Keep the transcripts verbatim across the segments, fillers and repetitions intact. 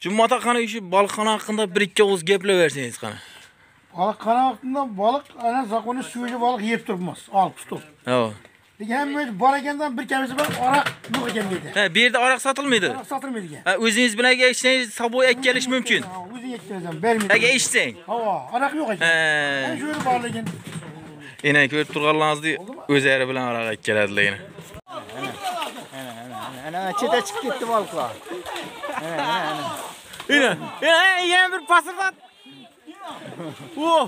Jummata qani shu balıkxona haqida bir ikki og'iz gaplaversangiz qani. Balıkxona vaqtida balık ana zakonu suyucu balık yeb turibmiz, olib tutib. Ha. Lekin bor ekandan bir kamisi bor, araq yo'q ekan dedi. Ha, bu yerda araq sotilmaydi. Araq sotilmaydi. Ha, o'zingiz bilan ichsangiz saboy ek kelish mumkin. Ha, o'zing yetkazam, bermaydi. Agar ichsang. Ha, araq yo'q ekan. Ha. Shu yerda bor lekin. Ena ko'rib turganlaringizdek o'zlari bilan araq ek keladilar. Ana cheta chiqib ketdi balıklar. Ana ana. Ena, ena yana bir pasırdat. Oh.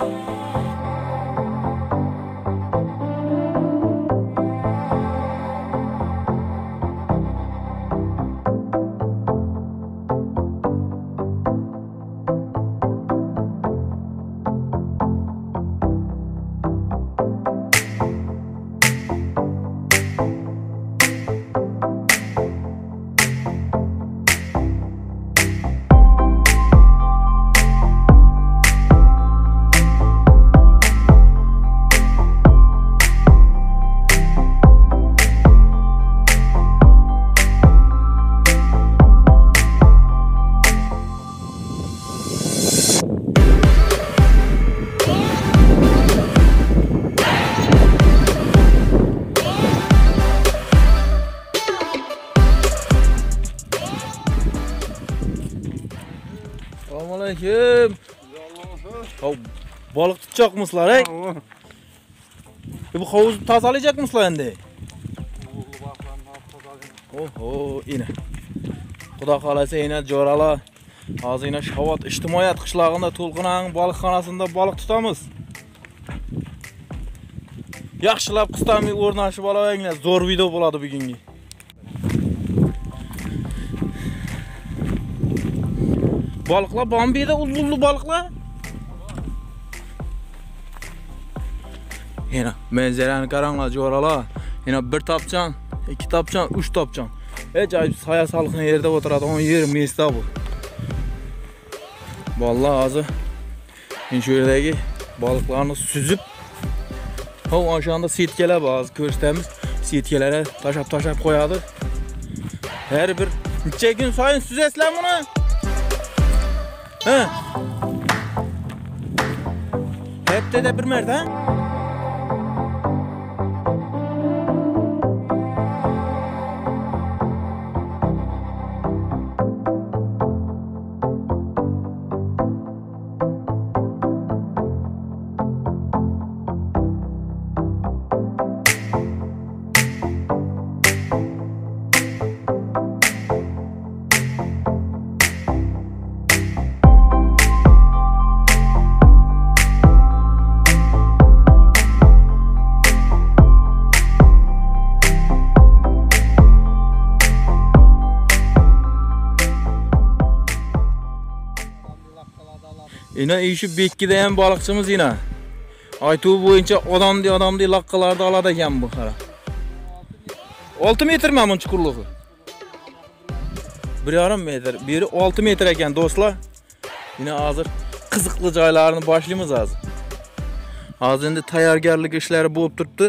Selamünaleyküm. Ya balık tutacak mısınız he? Bu havuzu tazalayacak mısınız endi? Oho, yine. Xudo xolasa yine jo'ralar. Hozir yine Shavot ijtimoiyat qishlog'ida To'lqinning balıkxonasida balık tutamiz. Yaxshilab qistamay o'rnashib olavinglar. Zo'r video bo'ladi bugungi. Balıklar Bambi'de uzunlu balıklar. Yine manzarani qaranglar jo'ralar. Yine bir tapcan, iki tapcan, üç tapcan. Acayip saya salqin yerde o'tiradigan yer mesta bu. Vallahi hozir men shu yerdagi balıklarni süzüp ha aşağıda sitkeler bazı ko'rsatamiz. Sitkelere taşap taşap qo'yadi. Her bir necha kun sayin süzesizlar buni? Ha? Hep de bir merda. Yine işi Bekki'de hem balıkçımız yine. Aytuğu boyunca adam diye adam diye lakkalarda alada ekan bu kara. altı metre mi bunun çukurluğu? bir yarım metre, biri altı metre ekan dostlar. Yine hazır kızıklı joylarını başlayımız hazır. Hazır endi tayyorgarlik ishlari bo'lib turibdi.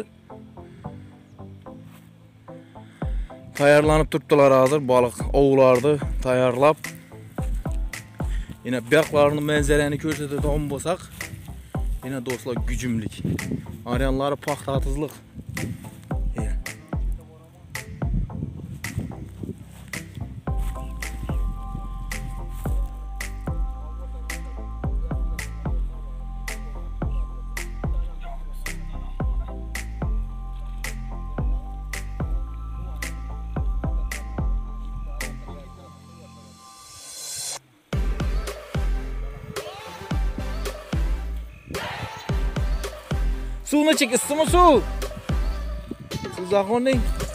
Tayyorlanib turibdilar hazır balık ovlardı tayyorlab. Yine beyaklarının manzarani ko'rsatadigan bo'lsak, yine dostlar gücümlük. Arayanları paxtatızlıq. Suvni çek, ısıtma su. Su zaxoning.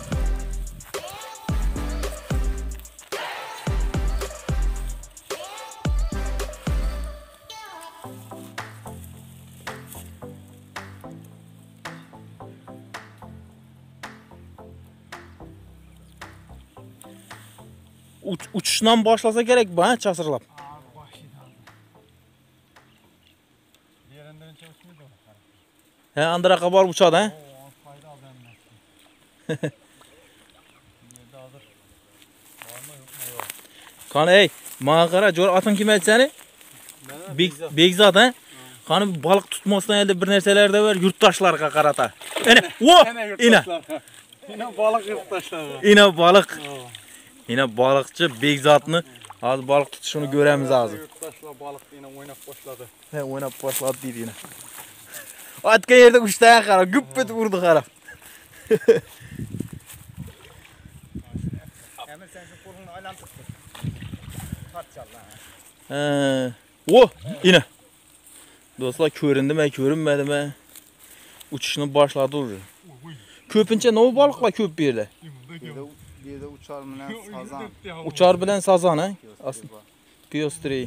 Uç, uçuşdan başlasa gerek bana çasırlap. He, andıra kabar uçadı he? Kan ey, Mağa qara, jor atın kim aytsani? Begzat ha? Qani balık tutmasdan elde bir narsalarda var, yurtdoshlarga qarata. Ana, o! Ina. Yine balık yurttaşlar. Ina balık. Ina balıkçı Begzatni az balık tutuşunu göremiz azı. Yurttaşlar balık yine oynak başladı. He, oynab başladı deydi yine. Atgan yerda uch ta qara, güp etib urdi qara. Emir sen şu kolunu aylantıp dur. Tartışalım. He. O, ina. Do'stlar, ko'rindimi, ko'rinmadimi? Uçuşunu başladı уже. Ko'pincha nov balıqlar ko'p bu yerda. Bir de uçar bilen sazan. Uçar bilen sazan ha? Piyostri.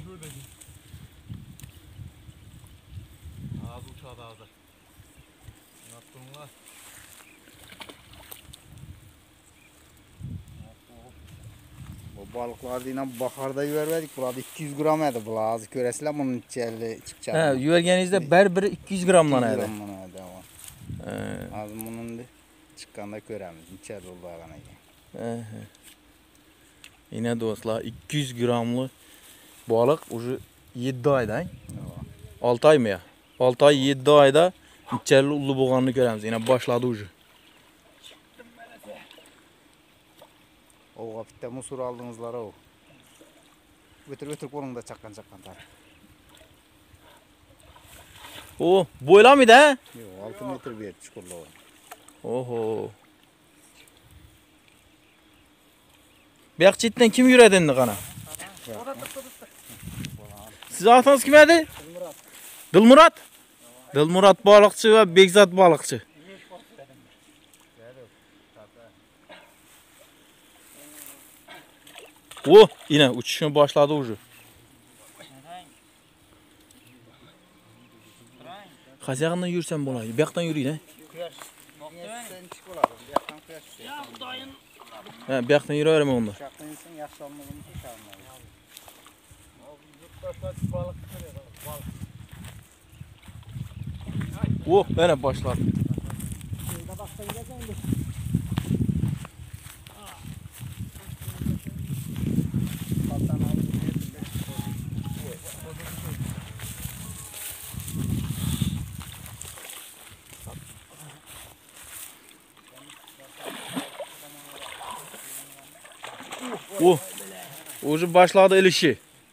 Az uçadı azı. Yaptınlar. Bu balıklar yine baharda yuvarladık. Burada iki yüz gram edi. Bu azı köresizler bunun içeri çıkacak. He, yuvarganingizda bir biri iki yüz gramlanadi. iki yüz gramlanadi. He. Az bunun da çıkkanda göremiz. İçeri olduğuna. He. Yine do'stlar, iki yüz gramlı balık уже yetti oyda. olti oymi ya? olti oy yetti oyda içeri ulu bo'lganini ko'ramiz. Yine başladı уже. O vakitte musur aldığınızlara o. Götür götür kolunda çakkan çakkan tar. O, boyla mıydı ha? Yok altı metre bir yer çukurlu o. Oho. Buyaq chetdan kim yuradi endi qana? Siz atınız kim edi? Dilmurat. Dilmurat? Dilmurat balıkçı ve Begzat balıkçı. O, yine uçuşunu başladı уже. Qaysi yoqdan yursam bo'ladi? Bu yoqdan yuring, ha? Sen çık olalım. Bir yaktan kıyaş bir şey. Ha, bu yoqdan yuraveraman onda. Uçaktan insin yaşlı olmadığını çıkarmıyor. O, mana başladı. O, уже başladı ilişi.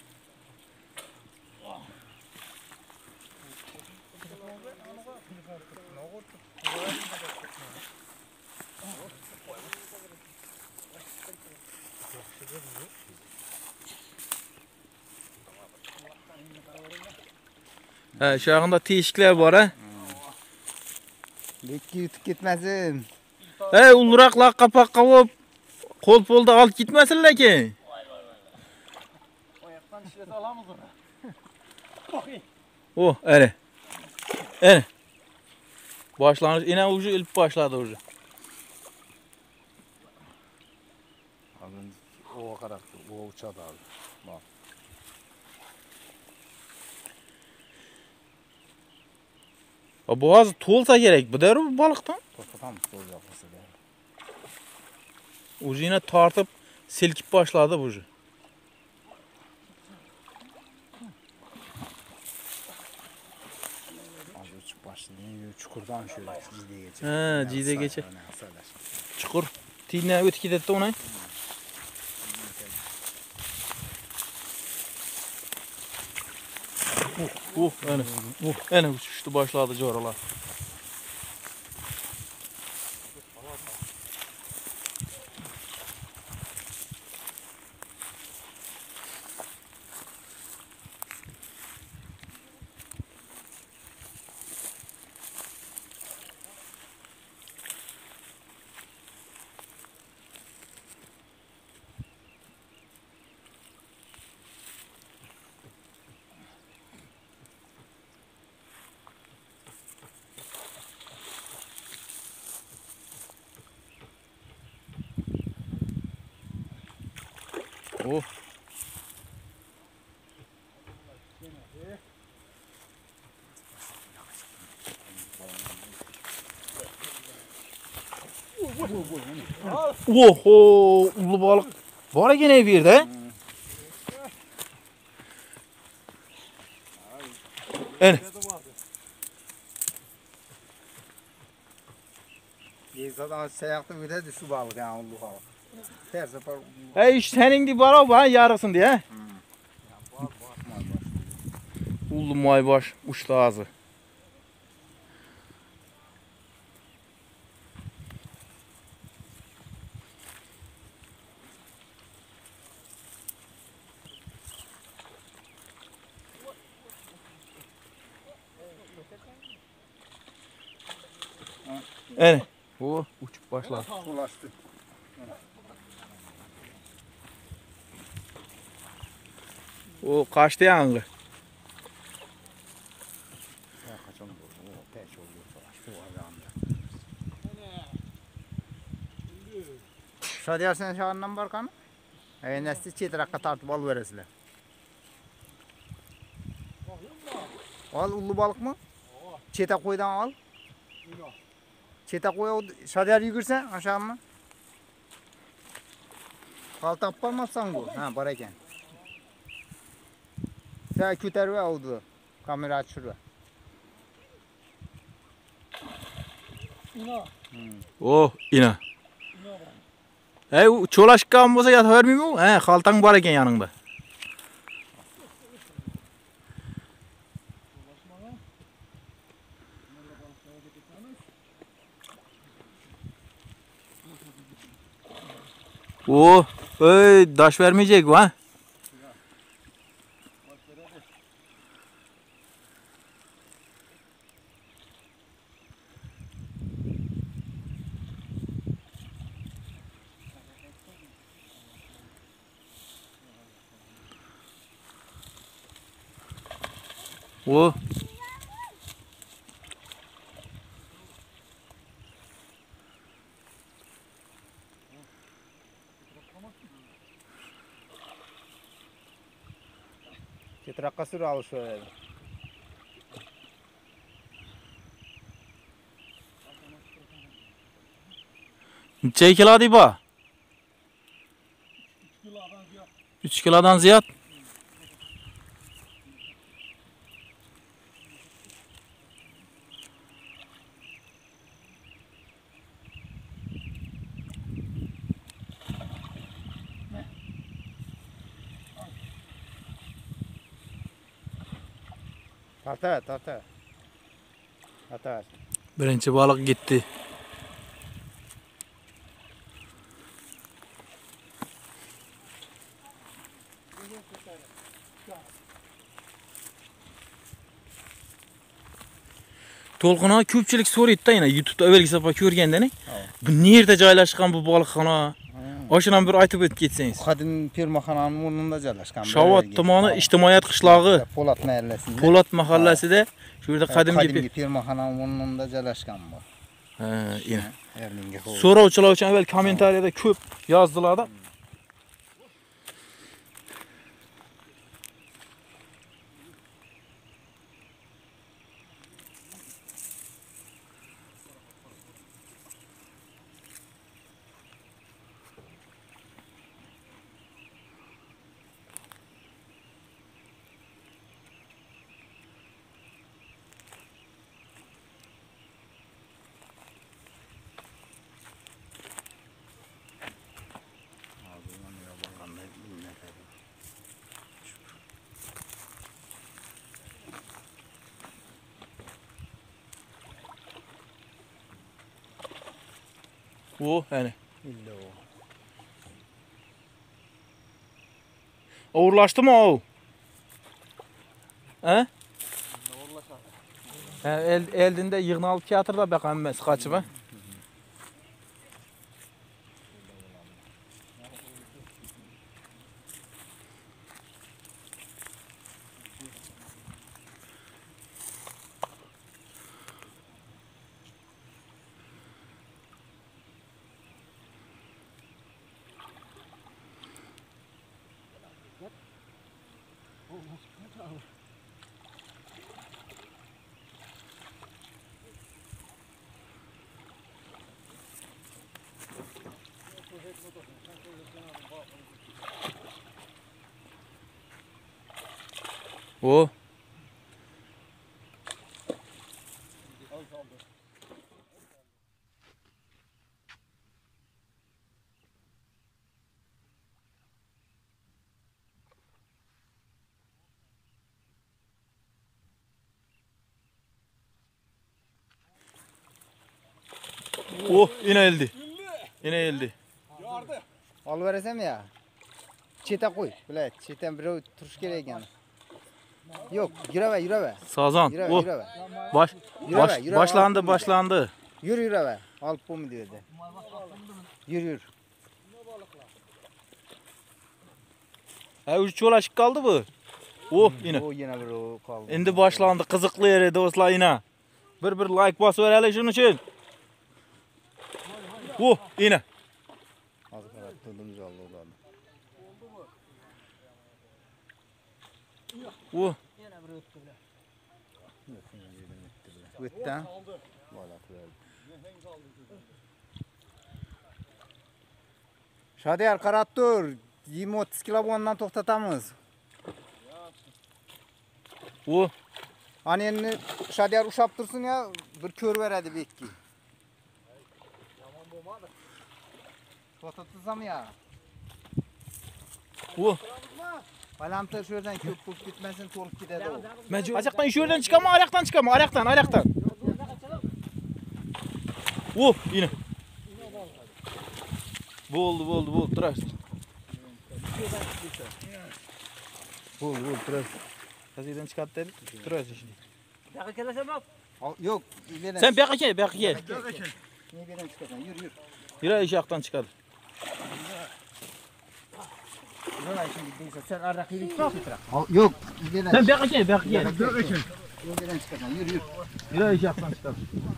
Ha, şu anda teshiklar var ha. Bekki yutup gitmesin. Hey, uluraqlar qapoqqa qo'yib, qo'l-polda olib ketmasinlar keyin. Oyaktan işlet alamız ona. O, ana. Ana. Başlanış, yine уже ilk başladı уже. Abi o kadar o uçadı abi. Bak. O boğazı to'lsa kerak, bu der bu balıqdan. Topatam olacak mesela. Уже yine tartıp silkip başladı bu уже. Az uçup başlayın çukurdan şöyle cide geçecek. Ha, cide geçecek. Çukur. Tiyine ötüp ketadi ona. Uh, uh, ana. Uh, ana uçuştu başladı coralar. Oh. Oho, ulu balık. Var gene bir yerde. Ene. Yezadan seyakta ötedi şu balık yani ulu balık. Her sefer Hey işte senin gibi var bana yarısın diye. he? balık bakmaz başlıyor. Ulu maybaş uçtu ağzı. Ene. O uçup başladı. Ulaştı. O kaçtı yangı. Ya kaçan bu. O peş oluyor falan. Şu ayağında. Şu diyersen şahından barkanı. E nesli çetiraka tartıp al veresiler. Al ulu balık mı? Çete koydan al. Çete koy o şadiyar yugursan aşağı mı? Kaltak parmazsan bu. Ha bara eken. Sen küter ve oldu. Kamera açır ve. O ina. Hey çolaşkan bolsa yat vermeyeyim mi? He haltan var eken yanında. O, ey daş vermeyecek bu ha. O. Çetiraka sür al şöyle. Neçe kilo deyip ha? üç kilodan ziyad. Tartar tartar. Tartar. Birinci balık gitti. Tolqana ko'pchilik so'raydi-da yana YouTube'da avvalgi safar ko'rgandani. Bu nerede joylashgan bu balıkxona? Oshundan bir aytib o'tib ketsangiz. Qadim Pirmaxonanın o'rnida joylashgan. Shavot tomoni ijtimoiyat qishlog'i, Po'lat mahallasida. Po'lat mahallasida shu yerda qadimgi Qadimgi Pirmaxonanın o'rnida joylashgan bu. ha, ina. Erlinga xo'p. So'rovchilar uchun avval kommentariyada ko'p yozdilar-da. O, hani. Uğurlaştı mı o? He? He, el, eldinde yığını alıp teatrda bakan ben kaçıp ha. O. Oh, yine eldi. Yine eldi. Alıverasem ya. Çete koy. Bile çeten biri turuş gerek yani. Yok, yürüve yürüve. Sazan. Yürüve Oh. yürüve. Baş, Yürü baş, be, yürü be, başlandı, alıp başlandı. Yürü yürüve. Alıp bu mu diyordu. Yürü yürü. Ha, üç yol açık kaldı bu. Oh, yine. O yine bir o kaldı. Endi başlandı. Kızıklı yeri dostlar yine. Bir bir like basıp verelim şunun için. Oh, yine. Az kadar tadımız oldu o zaman. Oh. Öttü ha? Valla kırıldı. Şadiyar karat dur. yirmi otuz kilo ondan toxtatamız. Oh. Hani endi Şadiyar uşap dursun ya bir kör veradi bekki. Tamam bo'lmadi. To'xtatsam ya. Oh. Balamtır şuradan köp köp gitmesin to'lib ketadi o. Açıktan şu yerden çıkama, ayaktan çıkama, ayaktan, ayaktan. Oh, yine. Boldu, boldu, boldu. Durar. Bol, bol, durar. Kazıydan çıkart dedik. Durar şimdi. Al, yok. ileriden- Sen beka gel, beka gel. Niye birden çıkarsan? Yürü yürü. Yürü iş ayaktan çıkar. Yürü lan şimdi değilse sen arada kıyılıp çık getirak. Yok. ileriden- Sen beka gel, beka gel. Niye birden çıkarsan? Yürü yürü. Yürü iş ayaktan çıkar.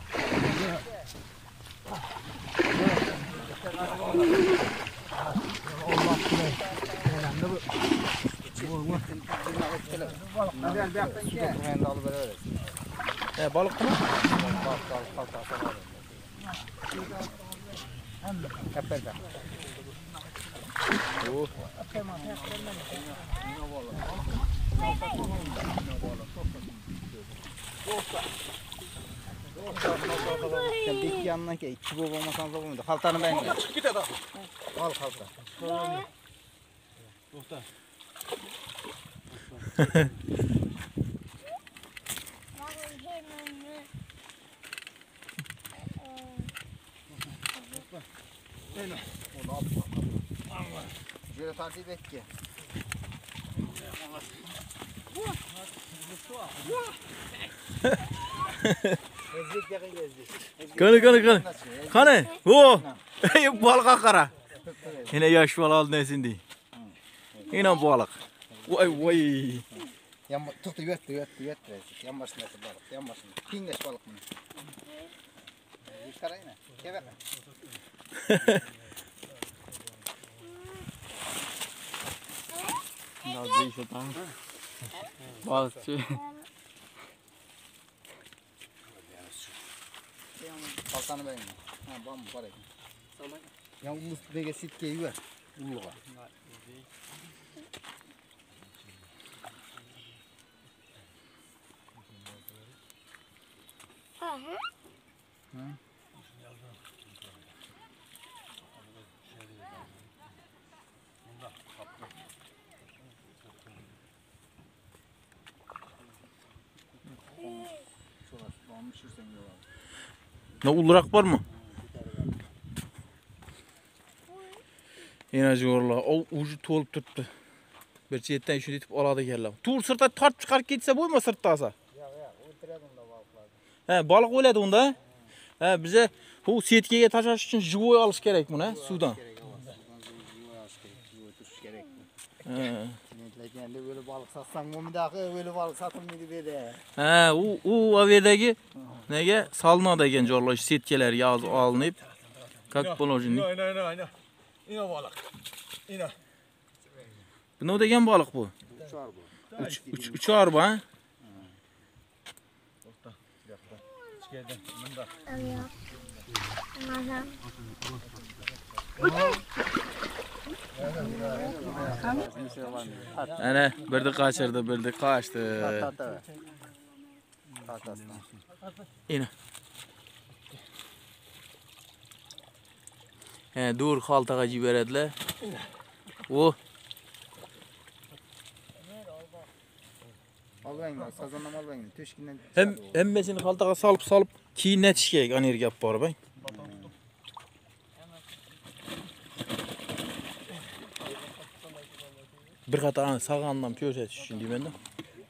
Güzel bir yaptın ki. Ben de alıveririm. He, balık mı? Kalk kalk kalk kalk kalk. Hep beraber. Oh. Sen bir yanına ki iki bob olmasan da olmuyor. Haltanı ben de. Çık git adam. Al halta. Dostlar. Şöyle takip et ki. Ezdik yakın gezdik. Kanı kanı kanı. Kanı. Oh. Ey balık kara. Yine yaş balık aldı nesindi. Yine balık. Vay vay. Yan tuttu yöttü yöttü yöttü. Yan başında balık. Yan başında. Pingeş balık mı? Yukarı yine. Kevek. Nasıl işte tam. Balıkçı. Kaltanı ben. Ha bam bu parayı. Ya ulus bege sitkeyi ver. Ulluğa. Ne ulurak var mı? Yine zorla. O ucu tolup tuttu. Bir çiyetten şunu itip aladı geldi. Tur sırta tart çıkar gitse boyma sırtasa. Ya ya öldürelim de balıkları. He, balık öyledi onda. He, bize bu setkeye taşımak için jivoy alış gerek bunu, he, sudan. He. Kendi böyle balık satsan bu midakı böyle balık satılmıyordu böyle. He, o o averdagi nege salınadi ekan jorlar, setkeler yaz alınıp. Как положено. Aynen aynen aynen. Yine balık. Yine. Bu ne degan balık bu? Uçar bu. Üç, üç, üç arba, ha? Ana, birdi kaçırdı, birdi kaçtı. Tahta ver. Tahtasına. Yine. He, dur haltaga jiberadilar. O. Al ben ya, sazanlam al ben. Töşkinden. Hem hemmesini haltaga salıp salıp keyin netish kerak, anerga olib borib. Bir qatar sağandan körsetiş için deyim de.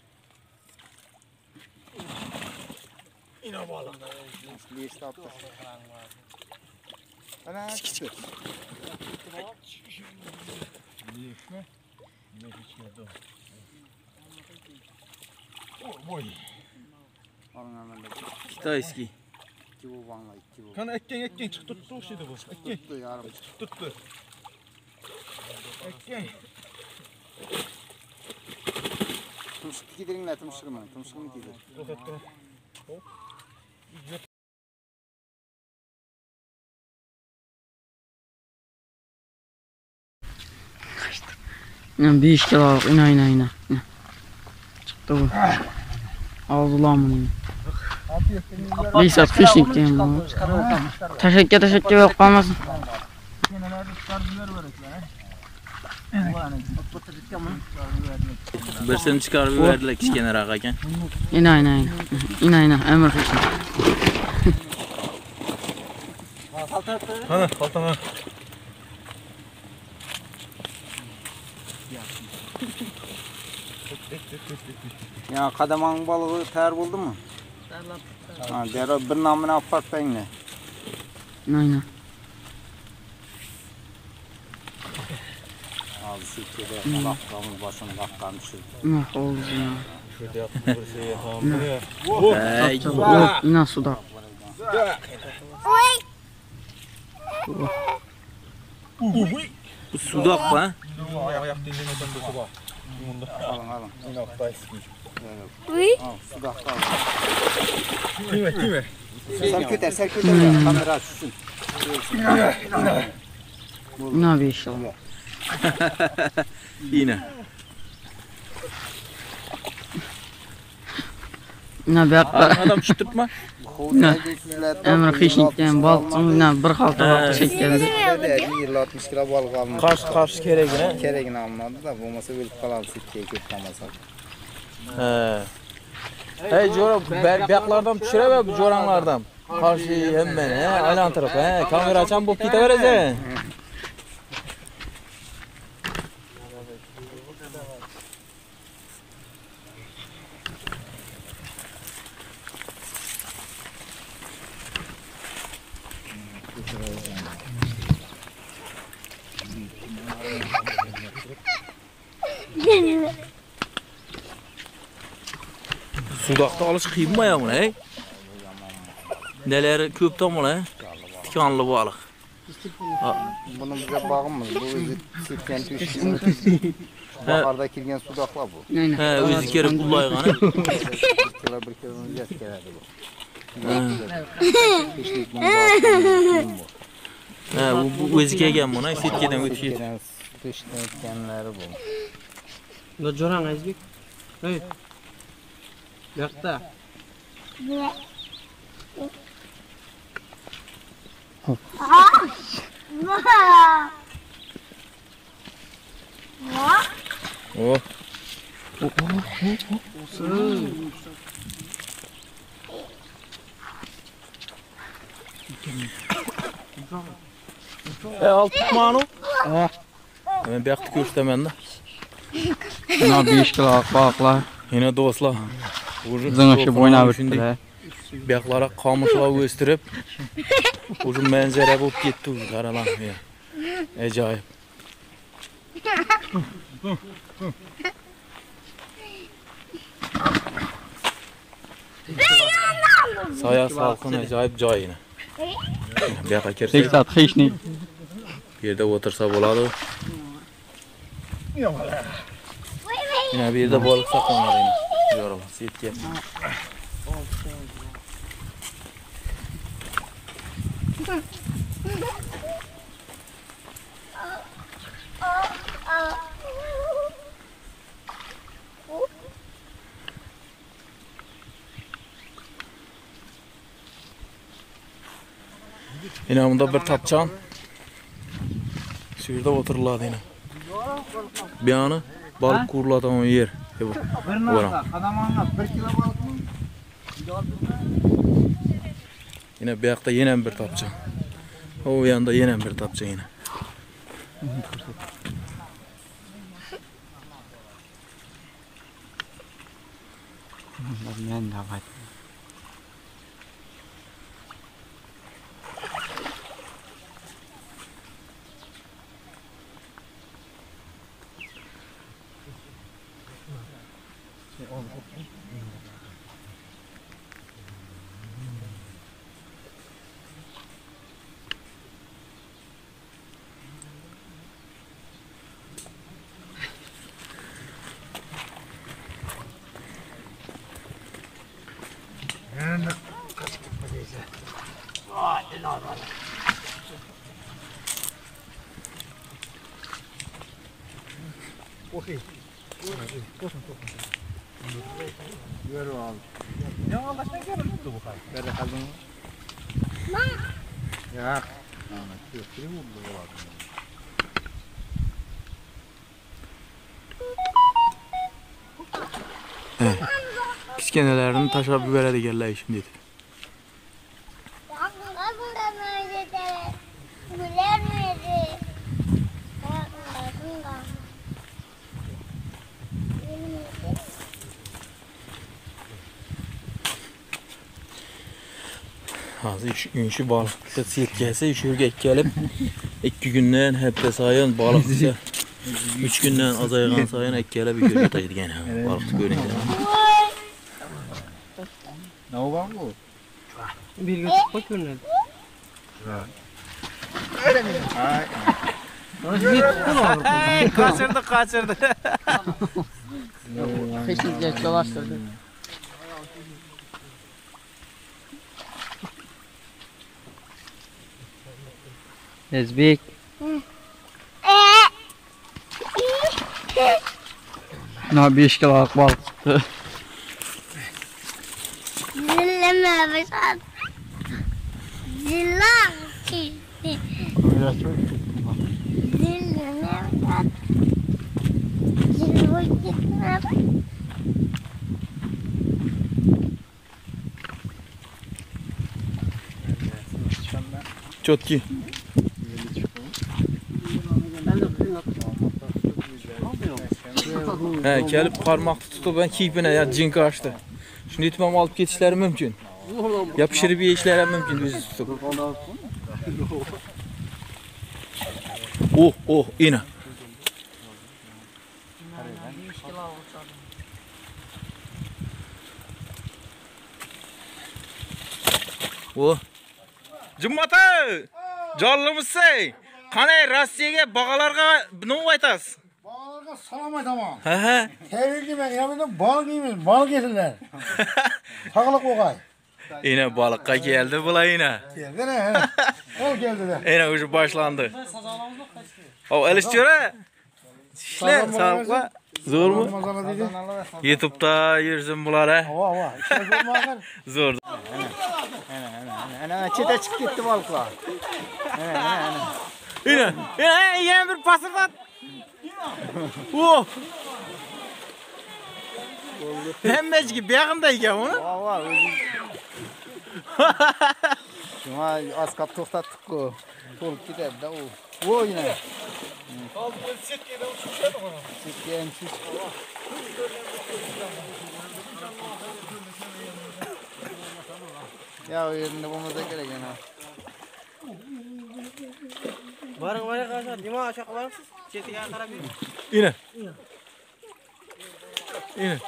Yine balık. beş taptı. Ana çıktı. Oy. Alın hemen de. Kitayski. İki bu banla iki bu. Kana ekken ekken çık tuttu o şeydi bu. Ekken Tuttu yarım. tuttu. Ekken. Tumşuk giderin ne tumşuk mu? Tumşuk mu gider? Rozetto. Hop. Yani bir işte var, ina ina ina. Çıktı bu. Aldı lan bunu. Neyse fishing diyeyim bunu. Teşekkür teşekkür yok kalmasın. Birsini çıkarıp verdiler kiş kenara ağaken. İna ina ina. İna ina emir fishing. Hana kaltana. Ya kadaman balığı tayar buldu mu? Ha, derhal bir namını apart benimle. İna ina. Ağzı sirkede kapkamız başını kapkamışız. Ne oldu ya? Şurada yaptım bir şey yapamam ya. Hey. Yok ina suda. Bu sudak ha? Ayak dinlemeden de su var. Alın alın. Nokta eski. Al suda kal. Kime kime? Serköter serköter kamera açsın. İna bir işte var. Yine. İna bir akla. Adam çıtırtma. Emir fishing diyeyim balıkçım ina bir halta balık çekildi. yirmi altmış kilo balık almış. Karşı karşı keregine. Keregini almadı da bu masa ölüp kalan sirkeye köplemez. He. Hey Jora, beklardan pişireme bu joranlardan. Karşı hemen he, aylan tarafı he. Kamera açan bu pita verese. Sudakta alış kıyılmaya mı he? Neleri köp tam ola he? Tikanlı balık. Bunu bize bağımız. Bu özü sirken tüşkün. Baharda kirgen sudakla bu. Aynen. He, özü kere kullayğanı. Bir kilo bir kilo yet geledi bu. Pişlik bunu bağımız. He, bu, bu özü kegen buna, sitkeden ötüşür. Pişlikkenleri bu. Lo jorang Azbek. Hey. Yakta. Oh. E al tutma onu. Hemen bir yaktık göstermende. İna bir işte var balıklar. Yine dostlar. Bizden aşı boyuna bittiler. Beklara kamışla gösterip uzun manzara bulup gitti uzun karalan ya. Acayip. Saya salkın acayip joy yine. Bir yaka kersek Teksat hişni. bir yerde otursa boladı. Yine bir yerde balık saklanmadı yine. Yorulma, siyetken. Yine bunda bir tapçan. Şurada oturuladı yine. Bir anı balık kurulatan o yer. Bir nokta. Kadamanla bir kilo balık mı? Yine bir ayakta yine bir tapçan. O yanda yine bir tapçan yine. Ben de bak. Yürü abi. Ya Allah sen gel tuttu bu kadar. Nerede kaldın? Ya. Ahmet, götüreyim mi bu kadar? Evet. Kiskenelerini taşa bibere de geldi şimdi. Hazır üç günkü balıkta silk gelse üçürge gelip iki günden hep de sayın balıkta üç günden azaygan sayın ekkele bir göz ataydı gene balıkta görünce. Ne var bu? Bir gün çıkma görünüyor. Öyle mi? Ay. Kaçırdı kaçırdı. Kesinlikle dolaştırdı. Ezbek. Ne beş kiloluk balık çıktı. Zilleme başat. Zillam ki. Zilleme başat. Zilloy gitme. Çotki. He, gelip parmakta tutup ben keyfine ya cin kaçtı. Şimdi itmem alıp geçişleri mümkün. Ya pişirip yiyişleri mümkün bizi tutup. Oh oh yine. Oh. Cummatı! Canlımızsın. Qanay Rossiyaga bog'alarga nima aytasiz? Balığa salam aytamam. He he. Tebrik ben yanımda balık yiyemiz. Balık yesinler. Takılık oğay. Yine balıkka geldi bula yine. Geldi ne? Ol geldi de. Yine ucu başlandı. O Elişçöre. İşler sağlıkla. Zor mu? Ramazan'a dedi. YouTube'da yürüsün bunlar he. Hava hava. İşte zormakar. Zor. Ana çete çık gitti balıklar. Yine. Yine yine bir pasırdat. Oh. Hemmeci gibi yakında iken onu. Var var. Şuna az kap toxtattık ko. Tolup gider de o. O yine. Çekeyim şu. Ya o yerinde bulmaza gerek yani. Varın varın arkadaşlar. Dima aşağı var mısınız? Çetiye karabı. Yine. Yine.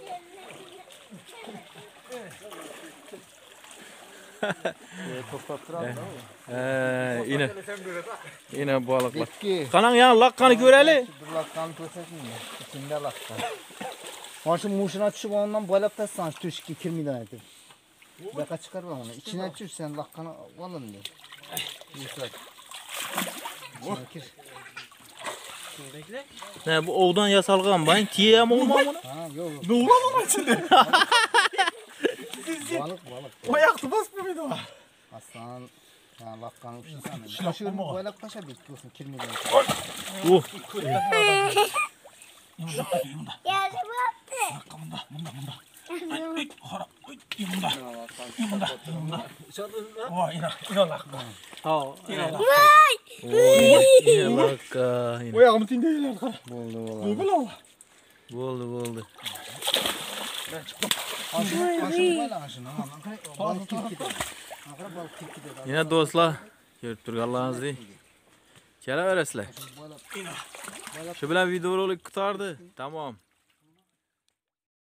Toxtattıran da o. Ee, yine. Yine balıklar. Bekki. Kanan ya lakkanı göreli. Dur lakkanı koysaydın ya. İçinde lakkan. Onun için muşuna düşüp ondan boylap taşsan şu tüşki kirmiden edip. Baka çıkar bana onu. İçine düşür sen lakkanı alın diyor. Yusuf. İçine kir. Bekle. Ne bu ovdan yasalgan bayın tiyem olmam bunu. Ha yok. Ne olur onun içinde? Balık balık. O yaktı basmıyor muydu o? Aslan. Ya lakkanı uçursan. Taşıyorum boylap taşa bekliyorsun kirmiden. Oh. Geldi bu yaptı. Ha. Yine lakka. Yine. Oyağımı tindeyiler. Buldu valla. Oldu oldu. Aşını aşını böyle aşını. Balık tilkide. Akara balık tilkide. Yine dostlar, görüp turganlarınızı. Kelaverasizlar. Şu bilan videorolik qutardi. Tamam.